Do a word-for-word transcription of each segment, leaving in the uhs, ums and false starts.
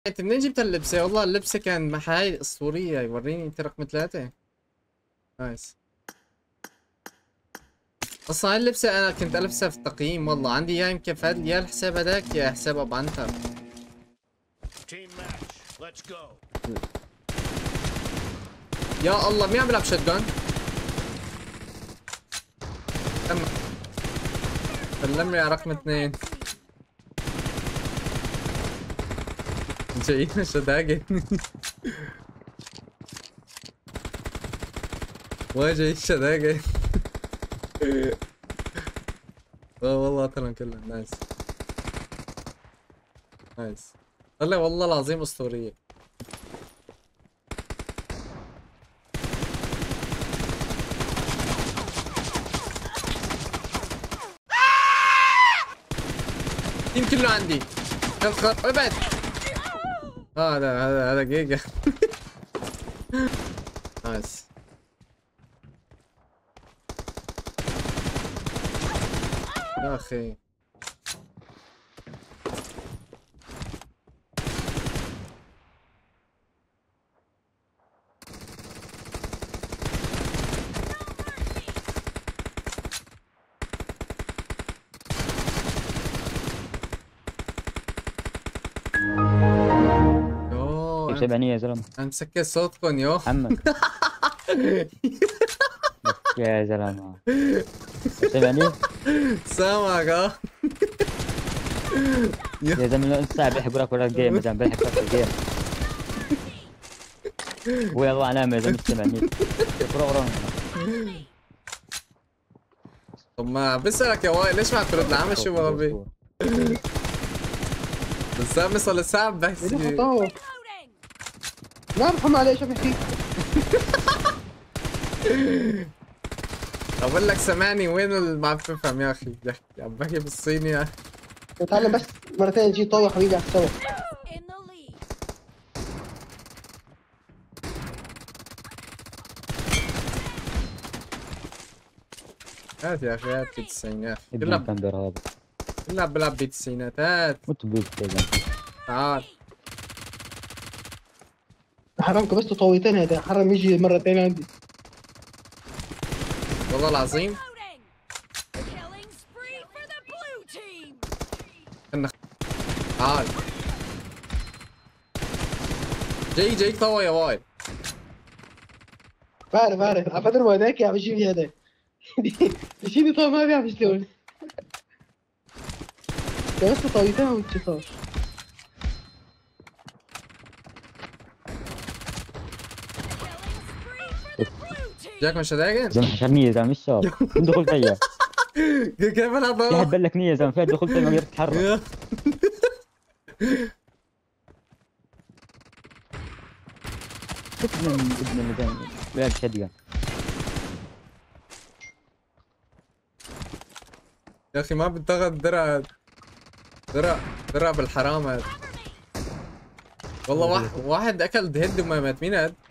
انت منين جبت اللبسة؟ والله اللبسة كان محاي اسطورية. وريني انت رقم ثلاثة. نايس. اصلا هاي اللبسة انا كنت البسها في التقييم، والله عندي اياها يمكن في هاد يا الحساب هداك يا حساب ابو عنتر. يا الله مين عم يلعب شوت جان؟ سلم لي على رقم اثنين. جايين شداقة. وين جاي الشداقة؟ اه والله قتلهم كلهم. نايس نايس. طلع والله العظيم اسطورية. التيم كله عندي. الخط ابعد. هذا هذا هذا جيجا. نايس. يا اخي يوه سبعينية يا زلمة. انا مسكر صوتكم يو محمد. يا زلمة سبعينية. سامعك اه. يا زلمة الساعة بيحكوا لك ولا الجيم يا زلمة بيحكوا لك الجيم. ويا الله علامة يا زلمة سبعينية. طب ما بسألك يا وائل ليش ما عم ترد لعم شو بربي؟ بس عم يصل الساعة بحكي. لا ارحم علي شو بحكي. اقول لك سامعني وين اللي ما عم تفهم يا اخي؟ بحكي عم بحكي بالصيني يا اخي. نتعلم بس مرتين نجي طوي حبيبي على السوا. هات يا اخي هات بالتسعينات. ابن الكندر هذا كلها بلعب بالتسعينات. هات مت بيك يا زلمة. تعال. حرامك بس طويتين هذا حرام يجي مرتين عندي. والله العظيم تعال. جاي جاي طوى يا وائل. بعرف بعرف ابدا ما هذاك عم يجيب لي هذا. يجيني طوي ما بيعرف شلون. بس طويتين وانت صار. جاك من شداقة؟ زلمة حشرنية يا زلمة مش شاط. من دخلت فيها. كيف انا في حد بلكني يا زلمة في حد دخلت فيها ما قدرت اتحرك. ابن ابن اللي زلمة بيلعب شدقة. يا اخي ما بتاخذ درع درع درع بالحرام هذا. والله واحد واحد اكل هد وما مات. مين هاد؟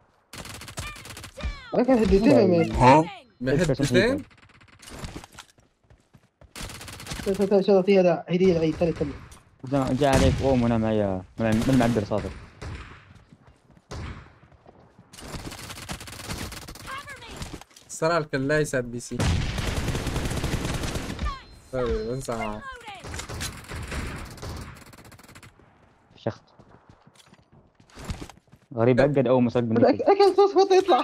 اكل هديتين يا مان. ها؟ هديتين؟ شرطي هذا هدية العيد ثالث تمام. جاء عليك قوم وانا معي من معبر صادق. الصراحة الكلاي سات بي سي. طيب انسى معه. شخط غريب أجد أول ما صار بالنسبة. أكل صوص فوت يطلع.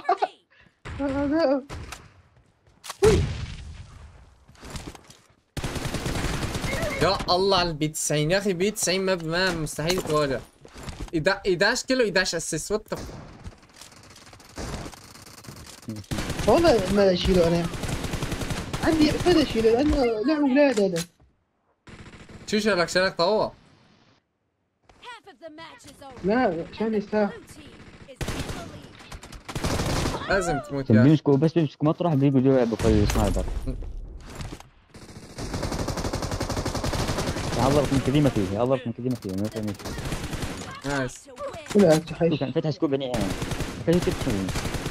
يا الله على البي تسعين يا اخي. بي تسعين ما ما مستحيل يتواجه. احد عشر كيلو احد عشر اسيست. وات والله ما اشيله انا. عندي فدا اشيله لانه لعب اولاد هذا. شو شالك؟ شالك طوة؟ لا عشان يستاهل. لازم تموت يا اخي. بيمسكوا بس بيمسكوا مطرح بيجوا يلعبوا كويس سنايبر. عضلت من كذيمتي عضلت من كذيمتي ما فهمت. نايس. لا تحيش. كان فتح سكوب بني عين. كيف تفهم؟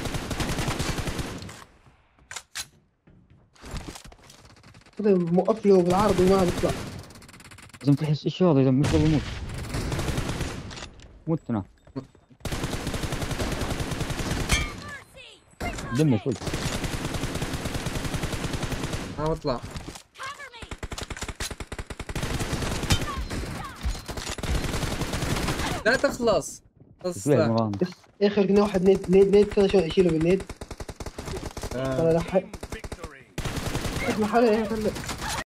هذا موقف له بالعرض وما بيطلع. لازم تحس ايش هذا اذا مش بموت. موت انا. دمي شوي. ما بطلع. لا تخلص. شوي اصلا المغامرة. بس اخر كنا واحد نيد نيد نيد كذا شلون اشيله بالنيد. آه. ترى لحق. اسمع حالي هلا.